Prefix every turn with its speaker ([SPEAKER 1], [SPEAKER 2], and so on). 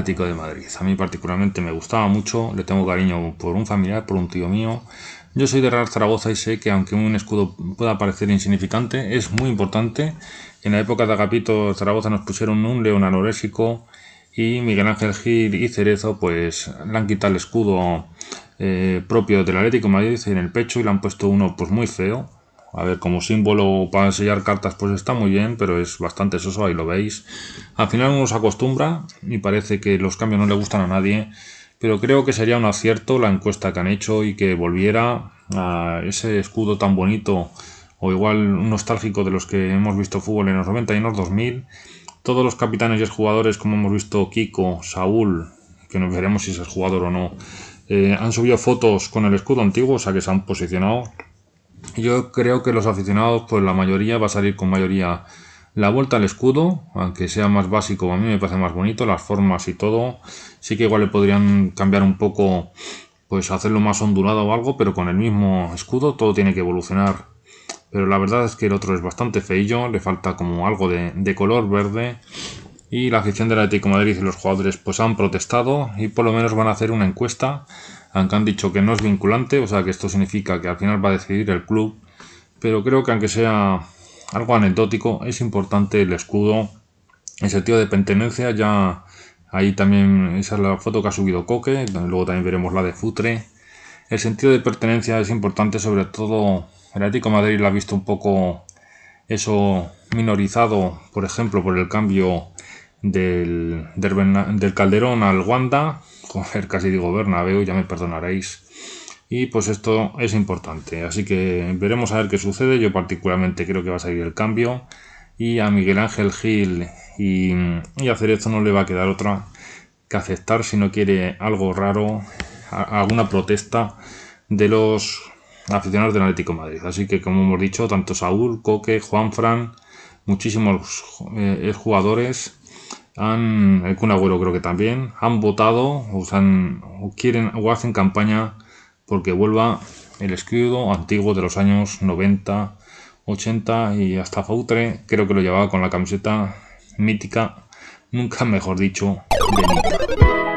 [SPEAKER 1] Atlético de Madrid. A mí particularmente me gustaba mucho, le tengo cariño por un familiar, por un tío mío. Yo soy de Real Zaragoza y sé que aunque un escudo pueda parecer insignificante, es muy importante. En la época de Agapito Zaragoza nos pusieron un león alorésico y Miguel Ángel Gil y Cerezo pues le han quitado el escudo propio del Atlético de Madrid en el pecho y le han puesto uno pues muy feo. A ver, como símbolo para enseñar cartas pues está muy bien, pero es bastante soso, ahí lo veis. Al final uno se acostumbra y parece que los cambios no le gustan a nadie, pero creo que sería un acierto la encuesta que han hecho y que volviera a ese escudo tan bonito o igual un nostálgico de los que hemos visto fútbol en los 90 y en los 2000. Todos los capitanes y jugadores, como hemos visto Kiko, Saúl, que nos veremos si es jugador o no, han subido fotos con el escudo antiguo, o sea que se han posicionado. Yo creo que los aficionados, pues la mayoría va a salir con mayoría la vuelta al escudo, aunque sea más básico, a mí me parece más bonito, las formas y todo. Sí que igual le podrían cambiar un poco, pues hacerlo más ondulado o algo, pero con el mismo escudo todo tiene que evolucionar. Pero la verdad es que el otro es bastante feillo, le falta como algo de color verde. Y la afición del Atlético de Madrid y los jugadores pues han protestado y por lo menos van a hacer una encuesta, aunque han dicho que no es vinculante, o sea que esto significa que al final va a decidir el club, pero creo que aunque sea algo anecdótico, es importante el escudo, el sentido de pertenencia. Ya ahí también, esa es la foto que ha subido Coque, luego también veremos la de Futre. El sentido de pertenencia es importante, sobre todo el Atlético de Madrid lo ha visto un poco eso minorizado, por ejemplo, por el cambio del Calderón al Wanda. Joder, casi digo Bernabéu, ya me perdonaréis. Y pues esto es importante, así que veremos a ver qué sucede. Yo particularmente creo que va a salir el cambio y a Miguel Ángel Gil y a Cerezo no le va a quedar otra que aceptar si no quiere algo raro, alguna protesta de los aficionados del Atlético de Madrid. Así que, como hemos dicho, tanto Saúl, Coque, Juanfran, muchísimos jugadores, el Kun Agüero creo que también, han votado o quieren o hacen campaña porque vuelva el escudo antiguo de los años 90, 80 y hasta Fautre, creo que lo llevaba con la camiseta mítica, nunca mejor dicho, de Nica.